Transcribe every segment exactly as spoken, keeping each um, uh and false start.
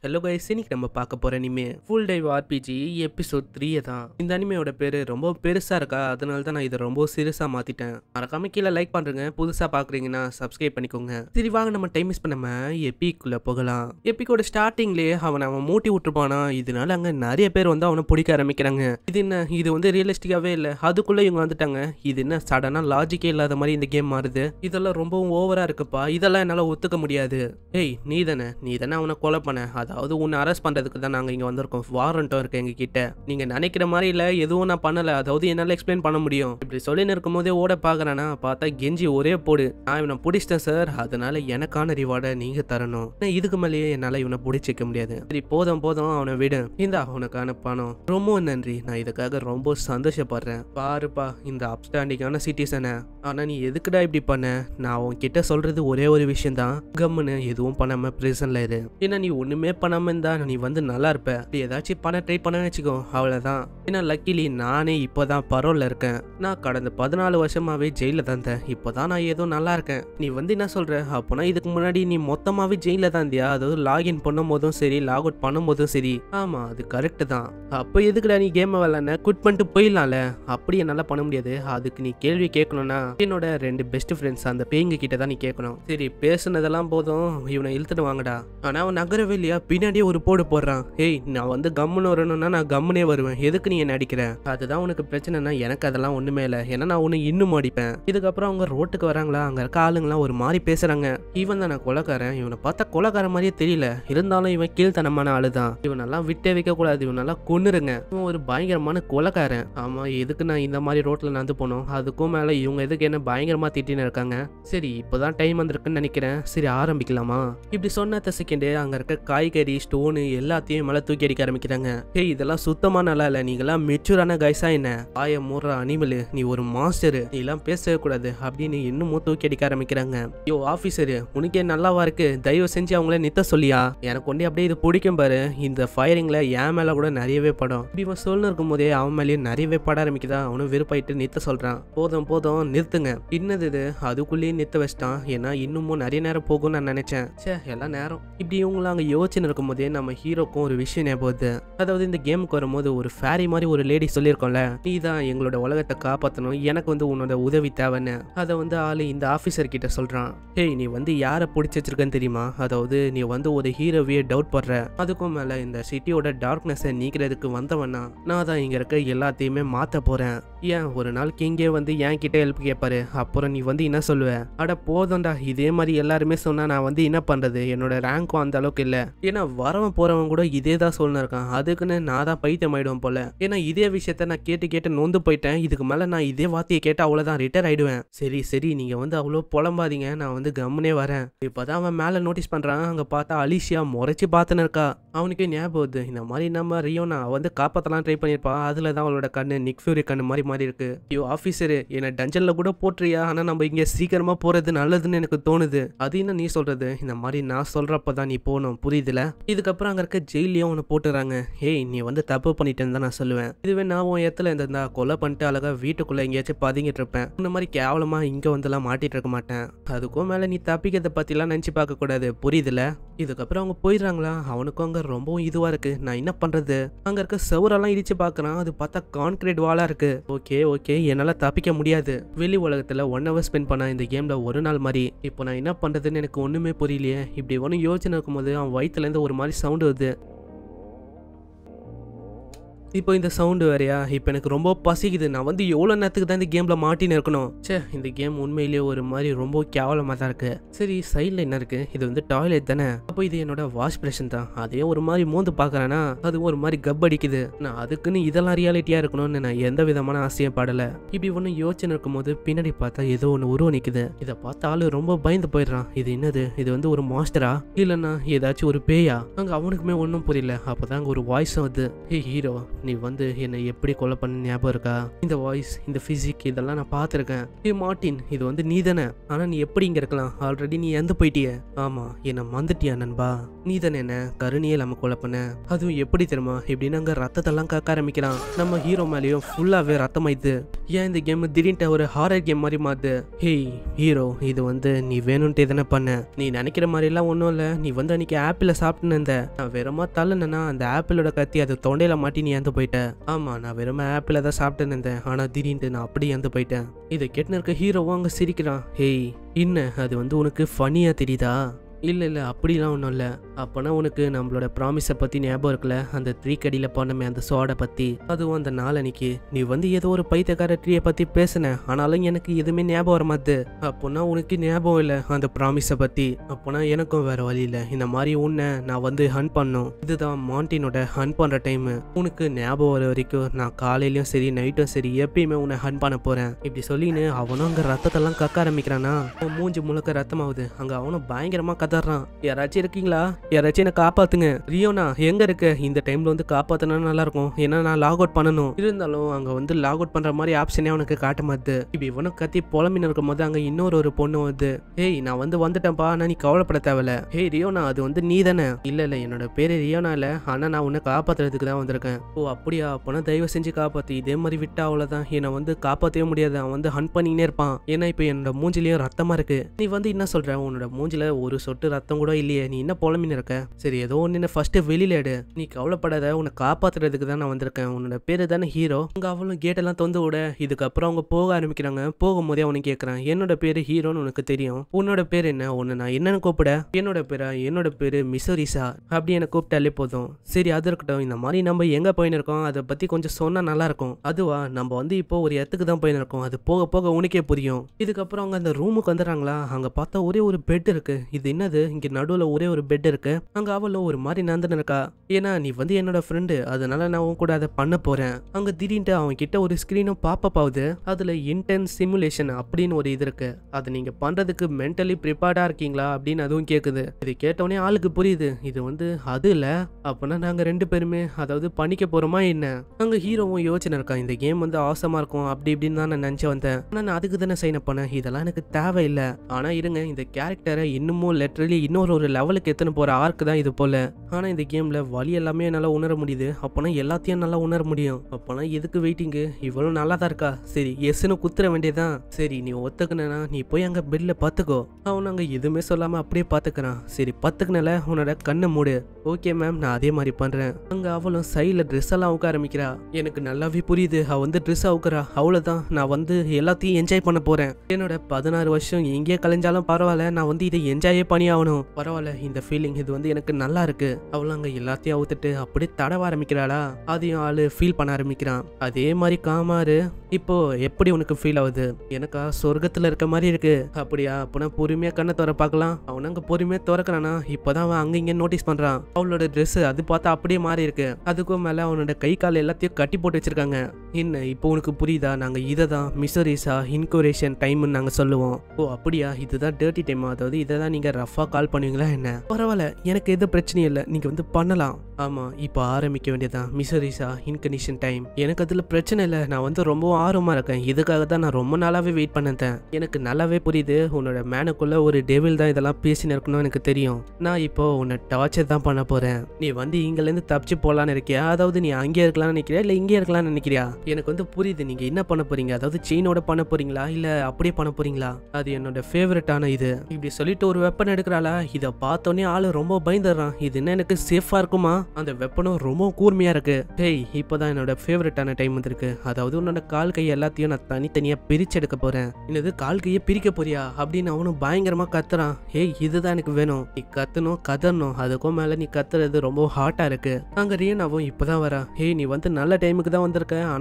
Hello guys, இன்னைக்கு நம்ம பார்க்க போற anime full dive RPG episode three தான். இந்த அனிமையோட பேரு ரொம்ப பெருசா இருக்கா, அதனால தான் நான் இதை ரொம்ப சீரியஸா மாத்திட்டேன். மறக்காம கீழே லைக் பண்றேங்க, புதுசா பாக்குறீங்கன்னா சப்ஸ்கிரைப் பண்ணிக்கோங்க. சரி வாங்க நம்ம டைம் மிஸ் பண்ணாம எபிக்குள்ள போகலாம். எபிக்கோட ஸ்டார்டிங்லயே அவன் அவன் மூட்டி விட்டுருப்பானா, இதனால அங்க நிறைய பேர் வந்து அவனை பிடிக்க ஆரம்பிக்கிறாங்க. இது என்ன, இது வந்து ரியலிஸ்டிக்காவே இல்ல, அதுக்குள்ள இவங்க வந்துட்டாங்க. இது என்ன சடனா லாஜிக்கே இல்லாத மாதிரி இந்த கேம் மாறுது. இதெல்லாம் ரொம்பவும் ஓவரா இருக்குப்பா, இதெல்லாம் என்னால ஒத்துக்க முடியாது. ஏய் நீ தானே நீ தானே அவனை கொலை பண்ண, அதாவது உன்னை அரெஸ்ட் பண்றதுக்கு தான் நாங்க இங்க வந்திருக்கோம். வாரண்ட்டும் இருக்கு எங்க கிட்ட. நீங்க நினைக்கிற மாதிரி இல்ல, எதுவும் நான் பண்ணல, அதாவது என்னால எக்ஸ்பிளைன் பண்ண முடியும். இப்படி சொல்லின்னு இருக்கும் போதே ஓட பாக்குறானா, பார்த்தா கெஞ்சி ஒரே போடு, நான் இவனை பிடிச்சிட்டேன் சார், அதனால எனக்கான ரிவார்டை நீங்க தரணும். இதுக்கு மேலேயே என்னால இவனை பிடிச்சிக்க முடியாது. சரி போதும் போதும், அவனை விடு, இந்த அவனுக்கான பணம். ரொம்ப நன்றி, நான் இதுக்காக ரொம்ப சந்தோஷப்படுறேன். பாருப்பா இந்த அப்ஸ்டாண்டிங்கான சிட்டிசனை, ஆனா நீ எதுக்குடா இப்படி பண்ண? நான் உன்கிட்ட சொல்றது ஒரே ஒரு விஷயம் தான், கம்முன்னு எதுவும் பண்ணாம பிரிசன்ல இரு. ஏன்னா நீ ஒண்ணுமே பண்ணாம இருந்தா நீ வந்து நல்லா இருப்ப. ஏதாச்சும் பண்ண ட்ரை பண்ண வச்சுக்கோ, அவ்வளவுதான். ஏன்னா லக்கிலி நானே இப்பதான் பரோல்ல இருக்கேன். நான் கடந்த பதினாலு வருஷமாவே ஜெயில தான் இருந்தேன். இப்பதான் நான் ஏதோ நல்லா இருக்கேன். நீ வந்து என்ன சொல்ற? அப்போனா இதுக்கு முன்னாடி நீ மொத்தமாவே ஜெயில தான் இருந்தியா? அதாவது லாகின் பண்ணும் போதும் சரி, லாக் அவுட் பண்ணும் போதும் சரி. ஆமா அது கரெக்ட் தான். அப்ப எதுக்குடா நீ கேம் விளையாட குட் பண்ணிட்டு போயிடலாம்ல? அப்படி என்னால பண்ண முடியாது. அதுக்கு நீ கேள்வி கேட்கணும்னா என்னோட ரெண்டு பெஸ்ட் ஃப்ரெண்ட்ஸ் அந்த பேய்ங்க கிட்ட தான் நீ கேட்கணும். சரி பேசுனதெல்லாம் போதும், இவனை இழுத்துட்டு வாங்கடா. ஆனா அவன் நகரவே இல்லையா, பின்னாடியே ஒரு போடு போடுறான். ஏய் நான் வந்து கம்முன்னு வரணும்னா நான் கம்முனே வருவேன், எதுக்கு நீ என்ன அடிக்கிற? அதுதான் உனக்கு பிரச்சனைனா எனக்கு அதெல்லாம் ஒண்ணுமே இல்லை, ஏன்னா நான் ஒண்ணு இன்னும் அடிப்பேன். இதுக்கப்புறம் அவங்க ரோட்டுக்கு வராங்களா, அங்க இருக்க ஆளுங்களாம் ஒரு மாதிரி பேசுறாங்க. இவன் தான் நான் கொலைக்காரன், இவனை பார்த்தா கொலைக்காரன் மாதிரியே தெரியல, இருந்தாலும் இவன் கீழ்த்தனமான ஆளுதான், இவனெல்லாம் விட்டே வைக்க கூடாது, இவனெல்லாம் கொன்னுருங்க, இவன் ஒரு பயங்கரமான கொலைக்காரன். ஆமா எதுக்கு நான் இந்த மாதிரி ரோட்ல நடந்து போனோம், அதுக்கும் மேல இவங்க எதுக்கு என்ன பயங்கரமா திட்டின்னு இருக்காங்க. சரி இப்போதான் டைம் வந்திருக்குன்னு நினைக்கிறேன், சரி ஆரம்பிக்கலாமா? இப்படி சொன்ன செகண்டே அங்க இருக்க காய்கறி ஸ்டோனு எல்லாத்தையும் மேல தூக்கி அடிக்க ஆரம்பிக்கிறாங்க. ஏய் இதெல்லாம் சுத்தமா நல்லா இல்ல, நீங்கெல்லாம் மெச்சூரான கைஸா என்ன? ஆய மூற அனிமலு, நீ ஒரு மாஸ்டர், நீ எல்லாம் பேசவே கூடாது அப்படின்னு இன்னமும் தூக்கி அடிக்க ஆரம்பிக்கிறாங்க. யோ ஆபீசரு, உனக்கே நல்லாவா இருக்கு, தயவு செஞ்சு அவங்கள நித்த சொல்லியா? எனக்கு ஒன்றே அப்படியே இது பிடிக்கும் பாரு, இந்த ஃபயரிங்ல என் மேல கூட நிறையவே படம். இப்படி இவன் சொல்லு இருக்கும் போதே அவன் மேலேயும் நிறையவே பட ஆரம்பிக்குதா. அவனும் விருப்பாயிட்டு நித்த சொல்றான். போதும் போதும் நிறுத்துங்க. இன்னது இது, அதுக்குள்ளேயே நித்த வச்சிட்டான். ஏன்னா இன்னமும் நிறைய நேரம் போகும்னு நான் நினைச்சேன். சே எல்லாம் நேரம். இப்படி இவங்கள அங்க யோசிச்சுன்னு இருக்கும் போதே நம்ம ஹீரோக்கும் ஒரு விஷயம் ஞாபகம். அதாவது இந்த கேமுக்கு வரும்போது ஒரு ஃபேரி மாதிரி ஒரு லேடி சொல்லியிருக்கோம்ல, நீ தான் எங்களோட உலகத்தை காப்பாற்றணும், எனக்கு வந்து உன்னோட உதவி தேவைன்னு. அதை வந்து ஆளு இந்த ஆபீசர் கிட்ட சொல்றான். ஏய் நீ வந்து யாரை பிடிச்சி வச்சிருக்கன்னு தெரியுமா? அதாவது நீ வந்து ஒரு ஹீரோவையே டவுட் பண்ற, அதுக்கும் மேல இந்த சிட்டியோட டார்க்னஸை நீக்கிறதுக்கு வந்தவனா, நான் தான் இங்க இருக்க எல்லாத்தையுமே மாத்த போறேன். ஏன் ஒரு நாள் கிங்கே வந்து என் கிட்ட ஹெல்ப் கேட்பாரு, அப்புறம் நீ வந்து என்ன சொல்லுவ? அட போதும்டா, இதே மாதிரி எல்லாருமே சொன்னா நான் வந்து என்ன பண்றது? என்னோட ரேங்க்கும் அந்த அளவுக்கு இல்ல, ஏன்னா வரவன் போறவன் கூட இதே தான் சொல்லின்னு இருக்கான், அதுக்குன்னு நான் தான் பைத்தியம் ஆயிடுவேன் போல. ஏன்னா இதே விஷயத்த நான் கேட்டு கேட்டு நொந்து போயிட்டேன், இதுக்கு மேல நான் இதே வார்த்தையை கேட்டு அவ்வளவுதான் ரிட்டர் ஆயிடுவேன். சரி சரி நீங்க வந்து அவ்வளோ புலம்பாதீங்க, நான் வந்து கம்முனே வரேன். இப்பதான் அவன் மேல நோட்டீஸ் பண்றான், அங்க பார்த்தா அலிஷியா முறைச்சு பார்த்துன்னு இருக்கா. அவனுக்கே ஞாபகம், இந்த மாதிரி நம்ம ரியோனா வந்து காப்பாத்தலாம் ட்ரை பண்ணிருப்பா, அதுலதான் அவளோட கண்ணு நிக் ஃபியூரி கண்ணு மாதிரி மாறி இருக்கு. ஐயோ ஆபீசரு, என்ன டஞ்சன்ல கூட போட்டுறியா? ஆனா நம்ம இங்க சீக்கிரமா போறது நல்லதுன்னு எனக்கு தோணுது. அது என்ன நீ சொல்றது? இந்த மாதிரி நான் சொல்றப்பதான் நீ போகணும், புரியுதுல? இதுக்கப்புறம் அங்க இருக்க ஜெயிலையும் ஒன்று போட்டுறாங்க. ஏய் நீ வந்து தப்பு பண்ணிட்டேன்னு தான் நான் சொல்லுவேன். இதுவே நான் உன் இடத்துல இருந்தா கொலை பண்ணிட்டு அழகா வீட்டுக்குள்ள எங்கேயாச்சும் பதுங்கிட்டு இருப்பேன். இந்த மாதிரி கேவலமா இங்க வந்துலாம் மாட்டிட்டு இருக்க மாட்டேன். அதுக்கும் மேல நீ தப்பிக்கிறத பத்தி எல்லாம் நினைச்சு பார்க்க கூடாது, புரியுதுல? இதுக்கப்புறம் அவங்க போயிடுறாங்களா. அவனுக்கும் அங்க ரொம்பவும் இதுவா இருக்கு, நான் என்ன பண்றது? அங்க இருக்க செவரெல்லாம் இடிச்சு பாக்குறான், அது பார்த்தா கான்கிரீட் வாலா இருக்கு. ஓகே ஓகே என்னால தப்பிக்க முடியாது. வெளி உலகத்துல ஒன் ஹவர் ஸ்பெண்ட் பண்ண இந்த கேம்ல ஒரு நாள் மாதிரி. இப்போ நான் என்ன பண்றதுன்னு எனக்கு ஒண்ணுமே புரியலையே. இப்படி ஒன்னும் யோசனை இருக்கும்போது அவன் வயிற்றுல இருந்து ஒரு மாதிரி சவுண்ட் வருது. இப்போ இந்த சவுண்டு வேறையா? இப்போ எனக்கு ரொம்ப பசிக்குது, நான் வந்து எவ்வளோ நேரத்துக்கு தான் இந்த கேமில் மாட்டின்னு இருக்கணும்? சே இந்த கேம் உண்மையிலேயே ஒரு மாதிரி ரொம்ப கேவலமாக தான் இருக்கு. சரி சைடில் என்ன இருக்கு? இது வந்து டாய்லெட் தானே? அப்போ இது என்னோட வாஷ் பிரஷன் தான். அதே ஒரு மாதிரி மோந்து பார்க்குறேன்னா அது ஒரு மாதிரி கப் அடிக்குது. நான் அதுக்குன்னு இதெல்லாம் ரியாலிட்டியாக இருக்கணும்னு நான் எந்த விதமான ஆசையும் படலை. இப்படி ஒன்று யோசனை இருக்கும்போது பின்னாடி பார்த்தா ஏதோ ஒன்று உருவம் நிற்குது. இதை பார்த்த ஆளு ரொம்ப பயந்து போயிடுறான். இது என்னது? இது வந்து ஒரு மாஸ்டரா இல்லைன்னா ஏதாச்சும் ஒரு பேயா? அங்கே அவனுக்குமே ஒன்றும் புரியல. அப்போதான் அங்கே ஒரு வாய்ஸும் வருது. ஏ ஹீரோ, நீ வந்து என்னை எப்படி கொலை பண்ண ஞாபகம் இருக்கா? இந்த வாய்ஸ், இந்த பிசிக் இதெல்லாம் நான் பார்த்துருக்கேன். ஏ மார்ட்டின், இது வந்து நீ தானே? ஆனா நீ எப்படி இங்க இருக்கலாம்? ஆல்ரெடி நீ இறந்து போயிட்டிய. ஆமா, என்ன மறந்துட்டியா நண்பா? நீ தானே என்ன கருணையே இல்லாம கொலை பண்ண? அதுவும் எப்படி தெரியுமா? இப்படின்னு அங்க ரத்தத்தெல்லாம் காக்க ஆரம்பிக்கிறான். நம்ம ஹீரோ மேலேயும் ஃபுல்லாவே ரத்தமாயிடுது. ஏன் இந்த கேம் திடீர்னு ஒரு ஹாரர் கேம் மாதிரி மாறுது? ஹேய் ஹீரோ, இது வந்து நீ வேணும்ட்டே தானே பண்ண. நீ நினைக்கிற மாதிரி எல்லாம் ஒன்றும் இல்லை. நீ வந்து அன்னைக்கு ஆப்பிள சாப்பிட்டுன்னு இருந்த. நான் வெறுமா தள்ளுனா அந்த ஆப்பிளோட கத்தி அது தொண்டையில மாட்டி நீ இறந்து போயிட்ட. ஆமா, நான் வெறுமா ஆப்பிள தான் சாப்பிட்டுன்னு இருந்தேன். ஆனா திடீர்னு நான் அப்படியே இறந்து போயிட்டேன். இதை கேட்டுன்னு இருக்க ஹீரோவும் அங்க சிரிக்கிறான். ஹேய், என்ன அது வந்து உனக்கு ஃபனியா தெரியுதா? இல்லை இல்லை, அப்படிலாம் ஒன்றும் இல்லை. அப்போனா உனக்கு நம்மளோட ப்ராமிஸை பற்றி ஞாபகம் இருக்குல்ல? அந்த ட்ரீ கடியில் போனமே அந்த சோடை பற்றி. அதுவும் அந்த நாளன்னைக்கு நீ வந்து ஏதோ ஒரு பைத்தியக்கார ட்ரீயை பற்றி பேசின. ஆனாலும் எனக்கு எதுவுமே ஞாபகம் வர மாட்டுது. அப்போனா உனக்கு ஞாபகம் இல்லை அந்த ப்ராமிஸை பற்றி. அப்போனா எனக்கும் வேற வழி இல்லை. இந்த மாதிரி உன்னை நான் வந்து ஹன் பண்ணும். இதுதான் மார்ட்டினோட ஹன் பண்ணுற டைமு. உனக்கு ஞாபகம் வர வரைக்கும் நான் காலையிலையும் சரி நைட்டும் சரி எப்பயுமே உன்னை ஹன் பண்ண போகிறேன். இப்படி சொல்லின்னு அவனும் அங்கே ரத்தத்தெல்லாம் கக்க ஆரம்பிக்கிறானா. அவன் மூஞ்சி முழுக்க ரத்தமாகுது. அங்கே அவனும் பயங்கரமாக கதறான். யாராச்சும் இருக்கீங்களா? யாராச்சும் என்ன காப்பாத்துங்க. ரியோனா எங்க இருக்க? இந்த டைம்ல வந்து காப்பாத்தினா நல்லா இருக்கும். ஏன்னா நான் லாக் அவுட் பண்ணணும். இருந்தாலும் அங்க வந்து லாக் அவுட் பண்ற மாதிரி ஆப்ஷனே அவனுக்கு காட்ட மாட்டுது. இப்ப இவனும் கத்தி புலம்பின்னு இருக்கும் போது அங்க இன்னொரு ஒரு பொண்ணு வந்து, ஏய் நான் வந்து வந்துட்டேன்ப்பா, ஆனா நீ கவலைப்பட தேவையில்ல. ஏய் ரியோனா, அது வந்து நீ தானே? இல்ல இல்ல, என்னோட பேரு ரியோனா இல்ல. ஆனா நான் உன்னை காப்பாத்துறதுக்கு தான் வந்திருக்கேன். ஓ அப்படியா? அப்பனா தயவு செஞ்சு காப்பாத்து. இதே மாதிரி விட்டா அவ்வளவுதான். என்னை வந்து காப்பாற்றவே முடியாது. அவன் வந்து ஹன் பண்ணினே இருப்பான். ஏன்னா இப்ப என்னோட மூஞ்சிலையும் ரத்தமா இருக்கு. நீ வந்து என்ன சொல்ற? உன்னோட மூஞ்சில ஒரு சொட்டு ரத்தம் கூட இல்லையே. நீ என்ன புலம்பின்னு இருக்க? சரி, ஏதோ ஒன்னு ஃபர்ஸ்ட் வெளியில எடு. நீ கவலைப்படாத, உன்னை காப்பாத்துறதுக்கு தான் நான் வந்திருக்கேன். உன்னோட பேரு தானே ஹீரோ? அங்க அவளும் கேட்டெல்லாம் தொந்து விட. இதுக்கப்புறம் அவங்க போக ஆரம்பிக்கிறாங்க. போகும்போதே அவனுக்கு கேட்கறான், என்னோட பேரு ஹீரோன்னு உனக்கு தெரியும். உன்னோட பேர் என்ன? உன்னை நான் என்னன்னு கூப்பிட? என்னோட பேரா? என்னோட பேரு மிசோரிசா. அப்படி என்ன கூப்பிட்டாலே போதும். சரி அது இருக்கட்டும். இந்த மாதிரி நம்ம எங்க போயின்னு இருக்கோம் அதை பத்தி கொஞ்சம் சொன்னா நல்லா இருக்கும். அதுவா, நம்ம வந்து இப்போ ஒரு இடத்துக்கு தான் போயின்னு இருக்கோம். அது போக போக உனக்கே புரியும். இதுக்கப்புறம் அவங்க அந்த ரூமுக்கு வந்துடுறாங்களா. அங்க பார்த்தா ஒரே ஒரு பெட் இருக்கு. இது என்னது? இங்க நடுவுல ஒரே ஒரு பெட் இருக்கு. அங்க அவளும் ஒரு மாதிரி நந்தன் இருக்கா. ஏன்னா நீ வந்து என்னோட ஃப்ரெண்டு, அதனால நான் உன் கூட அதை பண்ண போறேன். அங்க திடீர்னு அவன் கிட்ட ஒரு ஸ்கிரீனும் பாப்பப் ஆகுது. அதுல இன்டென்ஸ் சிமுலேஷன் அப்படின்னு ஒரு இது இருக்கு. அது நீங்க பண்றதுக்கு மென்டலி ப்ரிப்பேர்டா இருக்கீங்களா அப்படின்னு அதுவும் கேக்குது. இது கேட்டவனே ஆளுக்கு புரியுது, இது வந்து அது இல்ல. அப்பனா நாங்க ரெண்டு பேருமே அதாவது பண்ணிக்க போறோமா என்ன? அங்க ஹீரோவும் யோசனை இருக்கான். இந்த கேம் வந்து ஆசமா இருக்கும் அப்படி இப்படின்னு தான் நான் நினைச்சு வந்தேன். ஆனா நான் அதுக்கு தானே சைன் அப் பண்ணேன். இதெல்லாம் எனக்கு தேவையில்லை. ஆனா இருங்க, இந்த கேரக்டரை இன்னமும் லிட்டரலி இன்னொரு ஒரு லெவலுக்கு எத்தனை போற ஆர்க்கு தான் இது போல. ஆனா இந்த கேம்ல வலி எல்லாமே நல்லா உணர முடியுது. அப்பனா எல்லாத்தையும் நல்லா உணர முடியும். அப்பனா எதுக்கு வெயிட்டிங்கு? இவ்வளவு நல்லா தான் இருக்கா. சரி எஸ்ன்னு குத்துற வேண்டியதான். சரி நீ ஒத்துக்குனா நீ போய் அங்க பெட்ல பாத்துக்கோ. அவன் அங்க எதுவுமே சொல்லாம அப்படியே பாத்துக்கிறான். சரி பத்துக்குனால உன்னோட கண்ணை மூடு. ஓகே மேம், நான் அதே மாதிரி பண்றேன். அங்க அவளும் சைட்ல ட்ரெஸ் எல்லாம் அவுக்க ஆரம்பிக்கிறா. எனக்கு நல்லாவே புரியுது, அவ வந்து ட்ரெஸ் அவுக்குறா. அவ்வளவுதான், நான் வந்து எல்லாத்தையும் என்ஜாய் பண்ண போறேன். என்னோட பதினாறு வருஷம் எங்கே கலைஞ்சாலும் பரவாயில்ல, நான் வந்து இதை என்ஜாயே பண்ணி ஆகணும். பரவாயில்ல, இந்த ஃபீலிங் இது வந்து எனக்கு நல்லா இருக்கு. அவளும் அங்க எல்லாத்தையும் அவுத்துட்டு அப்படியே தடவ ஆரம்பிக்கிறாளா. அதையும் ஆளு ஃபீல் பண்ண ஆரம்பிக்கிறான். அதே மாதிரி காமாரு, இப்போ எப்படி உனக்கு ஃபீல் ஆகுது? எனக்கா சொர்க்கத்துல இருக்க மாதிரி இருக்கு. அப்படியா? அப்பனா பொறுமையா கண்ணை திற பார்க்கலாம். அவன் அங்க பொறுமையா திறக்கிறானா. இப்பதான் அவன் அங்க இங்க நோட்டீஸ் பண்றான். அவளோட ட்ரெஸ் அது பார்த்தா அப்படியே மாறி இருக்கு. அதுக்கும் மேல அவனோட கை கால் எல்லாத்தையும் கட்டி போட்டு வச்சிருக்காங்க. என்ன இப்போ உனக்கு புரியுதா? நாங்க இதை தான் மிசோரிசா இன்குரேஷன் டைம்னு நாங்க சொல்லுவோம். ஓ அப்படியா? இதுதான் டர்ட்டி டைம். அதாவது இதை தான் நீங்க ரஃபா கால் பண்ணுவீங்களா என்ன? பரவாயில்ல, எனக்கு எதுவும் பிரச்சனையும் இல்லை, நீங்க வந்து பண்ணலாம். ஆமா, இப்போ ஆரம்பிக்க வேண்டியதான் மிசோரிசா இன்கனிஷன் டைம். எனக்கு அதுல பிரச்சனை இல்லை. நான் வந்து ரொம்ப ஆர்வமா இருக்கேன். இதுக்காக தான் நான் ரொம்ப நாளாவே வெயிட் பண்ணேன். எனக்கு நல்லாவே புரியுது, உன்னோட மேனுக்குள்ள ஒரு டெவில் தான் இதெல்லாம் பேசின்னு இருக்கணும் எனக்கு தெரியும். நான் இப்போ உன்னை டார்ச்சர் தான் பண்ண போறேன். நீ வந்து இங்கல இருந்து தப்பிச்சு போலான்னு இருக்கியா? அதாவது நீ அங்கே இருக்கலாம்னு நினைக்கிறியா இல்ல இங்கே இருக்கலாம்னு நினைக்கிறியா? எனக்கு வந்து புரியுது நீங்க என்ன பண்ண போறீங்க. அதாவது செயினோட பண்ண போறீங்களா இல்ல அப்படியே பண்ண போறீங்களா? அது என்னோட ஃபேவரட்டான இது. இப்படி சொல்லிட்டு ஒரு வெப்பன் எடுக்கிறாளா. இதை பார்த்தோன்னே ஆளு ரொம்ப பயந்துடுறான். இது என்ன எனக்கு சேஃபா இருக்குமா? அந்த வெப்பனும் ரொம்ப கூர்மையா இருக்கு. ஹேய், இப்போதான் என்னோட ஃபேவரட்டான டைம் வந்திருக்கு. அதாவது உன்னோட கால் கை எல்லாத்தையும் நான் தனித்தனியா பிரிச்சு எடுக்க போறேன். என்னது கால் கையை பிரிக்க போறியா அப்படின்னு அவனும் பயங்கரமா கத்துறான். ஹேய், இதுதான் எனக்கு வேணும். நீ கத்தணும் கதறணும். அதுக்கும் மேல நீ கத்துறது ரொம்ப ஹாட்டா இருக்கு. அங்க ரியனாவும் இப்பதான் வரா. ஹேய், நீ வந்து நல்ல டைமுக்கு தான் வந்திருக்க. ஆனா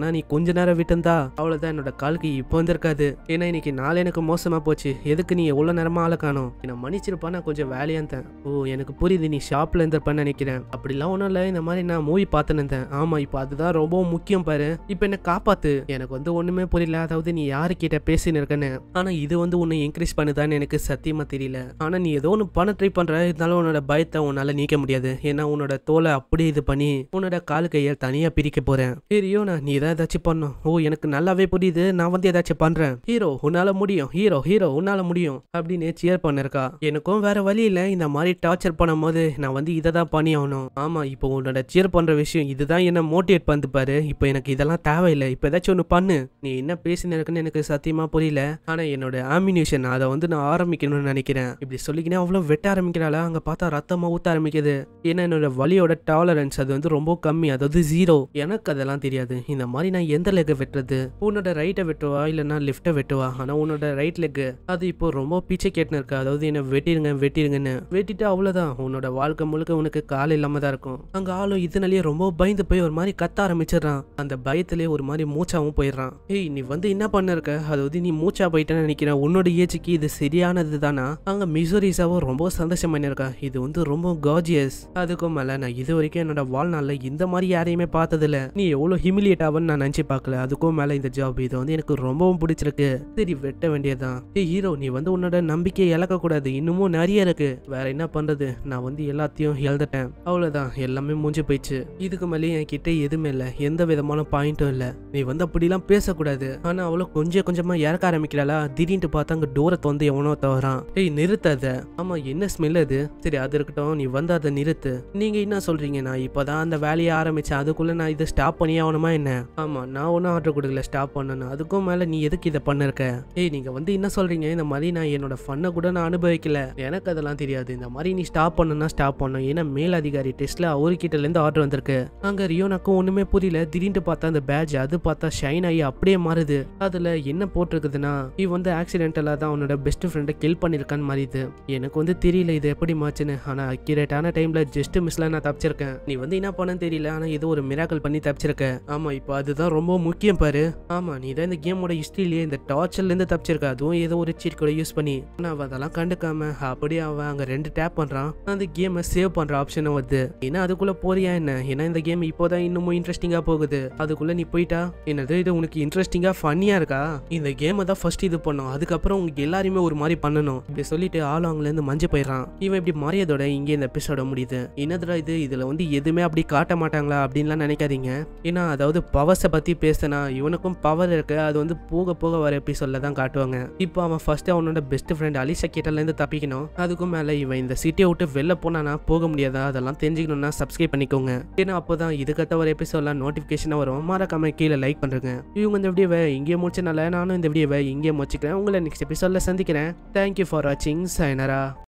நீ கொஞ்ச நேரம் விட்டுந்தா அவ்வளவுதான் என்னோட காலுக்கு இப்போ வந்திருக்காது. ஏன்னா இன்னைக்கு நாள் எனக்கு மோசமா போச்சு. எதுக்கு நீ எவ்வளவு நேரமா ஆள காணோம்? என்ன மன்னிச்சிருப்பா, நான் கொஞ்சம் வேலையா இருந்தேன். ஓ எனக்கு புரியுது, நீ ஷாப்ல இருந்திருப்பான்னு நினைக்கிறேன். அப்படிலாம் ஒன்றும் இல்லை, இந்த மாதிரி நான் மூவி பார்த்துன்னு இருந்தேன். ஆமா இப்போ அதுதான் ரொம்ப முக்கியம் பாரு. இப்போ என்ன காப்பாத்து. எனக்கு வந்து ஒண்ணுமே புரியல, அதாவது நீ யாரு கிட்ட பேசின்னு இருக்கன்னு. ஆனா இது வந்து உன்னை என்கரேஜ் பண்ணுதான்னு எனக்கு சத்தியமா தெரியல. ஆனா நீ ஏதோ ஒன்று பண்ண ட்ரை பண்ற, இருந்தாலும் உன்னோட பயத்தை உன்னால நீக்க முடியாது. ஏன்னா உன்னோட தோலை அப்படியே இது பண்ணி உன்னோட காலு கையை தனியா பிரிக்க போறேன். ஹீரோ நீ தான் ஏதாச்சும் பண்ணும். ஓ எனக்கு நல்லாவே புரியுது, நான் வந்து ஏதாச்சும் பண்றேன். ஹீரோ உன்னால முடியும், ஹீரோ ஹீரோ உன்னால முடியும் அப்படின்னு சியர் பண்ணிருக்கா. எனக்கும் வேற வழி இல்ல, இந்த மாதிரி டார்ச்சர் பண்ணும் போது நான் வந்து இதை தான் பண்ணி ஆகணும். ஆமா இப்போ உன்னோட சியர் பண்ற விஷயம் இதுதான் என்ன மோட்டிவேட் பண்ணு பாரு. இப்போ எனக்கு இதெல்லாம் தேவையில்லை, இப்போ ஏதாச்சும் ஒன்று பண்ணு. நீ என்ன பேசின இருக்குன்னு எனக்கு சத்தியமா புரியல. ஆனா என்னோட ஆமினேஷன் அதை வந்து நான் ஆரம்பிக்கணும்னு நினைக்கிறேன். இப்படி சொல்லிக்கினே அவ்வளவு வெட்ட ஆரம்பிக்கிறாள. அங்க பார்த்தா ரத்தமா ஊத்த ஆரம்பிக்குது. ஏன்னா என்னோட வலியோட டாலரன்ஸ் அது வந்து ரொம்ப கம்மி, அதாவது ஜீரோ. எனக்கு அதெல்லாம் தெரியாது. இந்த மாதிரி நான் எந்த லெக்கை வெட்டுறது? உன்னோட ரைட்டை வெட்டுவா இல்லைன்னா லெஃப்ட்டை வெட்டுவா? ஆனா உன்னோட ரைட் லெக் அது இப்போ ரொம்ப பீச்சை கேட்டுன்னு இருக்கு. அதாவது என்ன வெட்டிடுங்க வெட்டிடுங்கன்னு வெட்டிட்டு அவ்வளவுதான், உன்னோட வாழ்க்கை முழுக்க உனக்கு கால் இல்லாம தான் இருக்கும். அங்க ஆளும் இதனாலேயே ரொம்ப பயந்து போய் ஒரு மாதிரி கத்த ஆரம்பிச்சிடறான். அந்த பயத்திலேயே ஒரு மாதிரி மூச்சாவும் போயிடுறான். ஏய் நீ வந்து என்ன பண்ண இருக்க? அதாவது நீ மூச்சா போயிட்டேன்னு நினைக்கிறேன். உன்னோட ஏஜுக்கு இது சரியானது தானா? அங்க மிசோரிசாவும் ரொம்ப சந்தோஷம் பண்ணிருக்கா. இது வந்து ரொம்ப கார்ஜியஸ். அதுக்கும் மேல நான் இது வரைக்கும் என்னோட வாழ்நாள்ல இந்த மாதிரி யாரையுமே பார்த்ததில்ல. நீ எவ்வளவு ஹிமிலியேட் ஆவன்னு நான் நினைச்சு பார்க்கல. அதுக்கும் மேல இந்த ஜாப் இது வந்து எனக்கு ரொம்பவும் பிடிச்சிருக்கு. சரி வெட்ட வேண்டியதான். ஏய் ஹீரோ நீ வந்து உன்னோட நம்பிக்கையை இழக்க கூடாது, இன்னமும் நிறைய இருக்கு. வேற என்ன பண்றது, நான் வந்து எல்லாத்தையும் இழந்துட்டேன். அவ்வளவுதான், எல்லாமே முடிஞ்சு போயிடுச்சு. இதுக்கு மேலே என் கிட்ட எதுவுமே இல்ல, எந்த விதமான பாயிண்ட்டும் இல்ல. நீ வந்து அப்படிலாம் பேசக்கூடாது. ஆனா அவளோ கொஞ்சம் கொஞ்சமா இறக்க ஆரம்பிக்கிறாளா. திடீர்னு பார்த்தா அங்க டோரை வந்து எவனோ தவறான். ஏய் நிறுத்தாத. ஆமா என்ன ஸ்மெல் அது? சரி அது இருக்கட்டும், நீ வந்து அதை நிறுத்து. நீங்க என்ன சொல்றீங்க? நான் இப்பதான் அந்த வேலையை ஆரம்பிச்சேன், அதுக்குள்ள நான் இதை ஸ்டாப் பண்ணி ஆகணுமா என்ன? ஆமா நான் ஒன்னும் ஆர்டர் கொடுக்கல ஸ்டாப் பண்ணணும். அதுக்கும் மேல நீ எதுக்கு இதை பண்ணிருக்க? ஏய் நீங்க வந்து என்ன சொல்றீங்க? இந்த மாதிரி நான் என்னோட ஃபன்னை கூட நான் அனுபவிக்கல, எனக்கு அதெல்லாம் தெரியாது. இந்த மாதிரி நீ ஸ்டாப் பண்ணனா ஸ்டாப் பண்ணும். ஏன்னா மேல் அதிகாரி டெஸ்ட்ல அவர்கிட்ட இருந்து ஆர்டர் வந்திருக்கு. அங்க ரியோனாக்கும் ஒண்ணுமே புரியல. திடீர்னு பார்த்தா அந்த பேட்ச் அது பார்த்தா ஷைன் ஆகி அப்படியே மாறுது. அதுல என்ன போட்டிருக்குதுன்னா நீ வந்து ஆக்சிடென்டலா தான் உன்னோட பெஸ்ட் ஃப்ரெண்டை கில் பண்ணிருக்கான்னு மாறிது. எனக்கு வந்து தெரியல இது எப்படி மாச்சுன்னு. ஆனா அக்யூரேட்டான டைம்ல ஜஸ்ட் மிஸ்ல நான் தப்பிச்சிருக்கேன். நீ வந்து என்ன பண்ணன்னு தெரியல, ஆனா ஏதோ ஒரு மிராக்கல் பண்ணி தப்பிச்சிருக்க. ஆமா இப்போ அதுதான் ரொம்ப முக்கியம் பாரு. ஆமா நீ தான் இந்த கேமோட ஹிஸ்டரியிலேயே இந்த டார்ச்சர்ல இருந்து தப்பிச்சிருக்க, அதுவும் ஏதோ ஒரு சீட் கூட யூஸ் பண்ணி. ஆனா அவன் அதெல்லாம் கண்டுக்காம அப்படியே அவன் அங்க ரெண்டு டேப் பண்றான். அந்த கேமை சேவ் பண்ற ஆப்ஷனும் வருது. ஏன்னா அதுக்குள்ள போறியா என்ன? ஏன்னா இந்த கேம் இப்போதான் இன்னமும் இன்ட்ரெஸ்டிங்கா போகுது. அதுக்குள்ள நீ போயிட்டா என்னது இது உனக்கு இன்ட்ரெஸ்டிங்கா ஃபன்னியா இருக்கா? இந்த கேமை தான் ஃபர்ஸ்ட் இது பண்ணும், அதுக்கப்புறம் உங்களுக்கு எல்லாருமே ஒரு மாதிரி பண்ணணும். இப்படி சொல்லிட்டு ஆள் அவங்கள இருந்து மஞ்சு போயிடறான். இவன் இப்படி மாறியதோட இங்கே இந்த எபிசோட முடியுது. என்னதுடா இது, இதுல வந்து எதுவுமே அப்படி காட்ட மாட்டாங்களா அப்படின்லாம் நினைக்காதீங்க. ஏன்னா அதாவது பவர்ஸை பத்தி பேசினா இவனுக்கும் பவர் இருக்கு, அது வந்து போக போக வர எபிசோட்ல தான் காட்டுவாங்க. இப்போ அவன் ஃபர்ஸ்ட் அவனோட பெஸ்ட் ஃப்ரெண்ட் அலிஷா கிட்ட இருந்து தப்பிக்கணும். அதுக்கும் மேல இவன் இந்த சிட்டியை விட்டு வெளில போனானா போக முடியாதா, அதெல்லாம் தெரிஞ்சுக்கணும்னா சப்ஸ்கிரைப் பண்ணிக்கோங்க. ஏன்னா அப்போதான் இதுக்கத்த ஒரு எபிசோட்லாம் நோட்டிபிகேஷன் வரும். மறக்காம கீழே லைக் பண்றேங்க. இவங்க இந்த வீடியோவை இங்கே முடிச்சனால நானும் இந்த வீடியோவை இங்கே முடிச்சுக்கிறேன். உங்களை நெக்ஸ்ட் எபிசோட்ல சந்திக்கிறேன். தேங்க்யூ ஃபார் வாட்சிங். சைனரா.